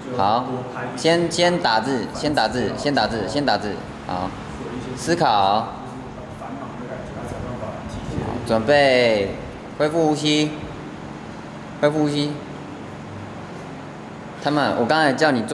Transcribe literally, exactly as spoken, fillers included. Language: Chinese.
好，先先打字，先打字，先打字，先打字。好，思考。准备，恢复呼吸，恢复呼吸。他们，我刚才叫你做。